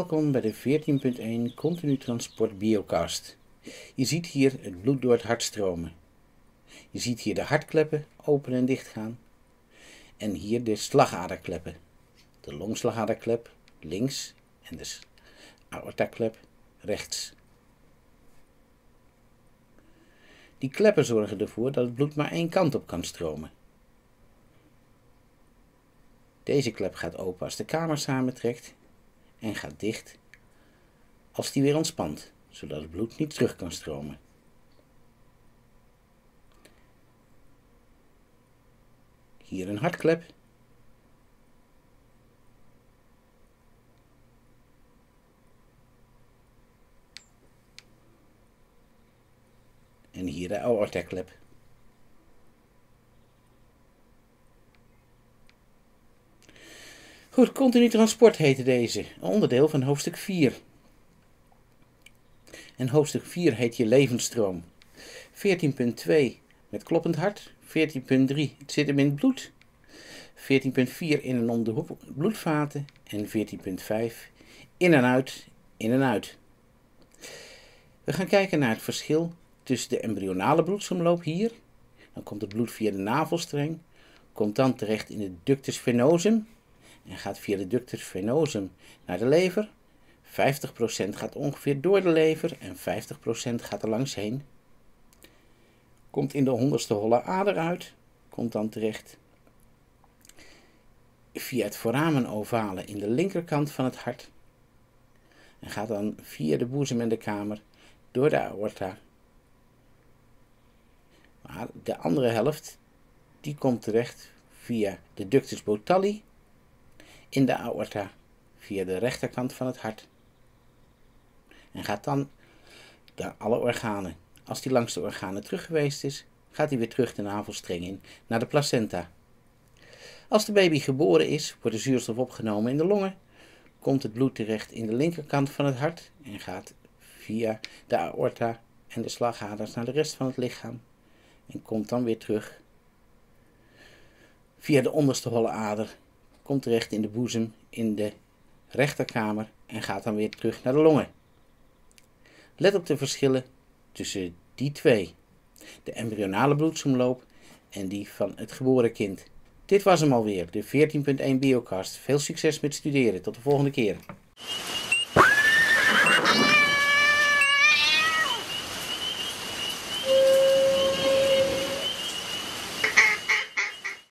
Welkom bij de 14.1 Continu Transport Biocast. Je ziet hier het bloed door het hart stromen. Je ziet hier de hartkleppen open en dicht gaan. En hier de slagaderkleppen. De longslagaderklep links en de aortaklep rechts. Die kleppen zorgen ervoor dat het bloed maar één kant op kan stromen. Deze klep gaat open als de kamer samentrekt en gaat dicht als die weer ontspant, zodat het bloed niet terug kan stromen. Hier een hartklep. En hier de aortaklep. Goed, continu transport heette deze, een onderdeel van hoofdstuk 4. En hoofdstuk 4 heet je levensstroom. 14.2 met kloppend hart. 14.3 het zit hem in het bloed. 14.4 in en om de bloedvaten. En 14.5 in en uit, in en uit. We gaan kijken naar het verschil tussen de embryonale bloedsomloop hier. Dan komt het bloed via de navelstreng. Komt dan terecht in de ductus venosum. En gaat via de ductus venosum naar de lever. 50% gaat ongeveer door de lever en 50% gaat er langs heen. Komt in de 100ste holle ader uit. Komt dan terecht via het foramen ovale in de linkerkant van het hart. En gaat dan via de boezem en de kamer door de aorta. Maar de andere helft die komt terecht via de ductus botalli in de aorta via de rechterkant van het hart. En gaat dan naar alle organen. Als die langs de organen terug geweest is, gaat hij weer terug de navelstreng in naar de placenta. Als de baby geboren is, wordt de zuurstof opgenomen in de longen. Komt het bloed terecht in de linkerkant van het hart en gaat via de aorta en de slagaders naar de rest van het lichaam. En komt dan weer terug via de onderste holle ader. Komt terecht in de boezem, in de rechterkamer en gaat dan weer terug naar de longen. Let op de verschillen tussen die twee. De embryonale bloedsomloop en die van het geboren kind. Dit was hem alweer, de 14.1 Biocast. Veel succes met studeren. Tot de volgende keer.